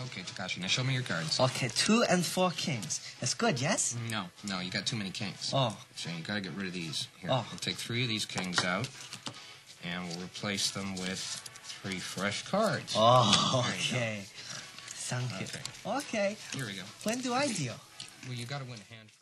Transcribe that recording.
Okay, Takashi, now show me your cards. Okay, 2 and 4 kings. That's good, yes? No, you got too many kings. Oh. So you gotta get rid of these. Here, Oh. we'll take 3 of these kings out, and we'll replace them with 3 fresh cards. Oh, okay. Thank you. Okay. Okay. Here we go. When do I deal? Well, you gotta win a hand.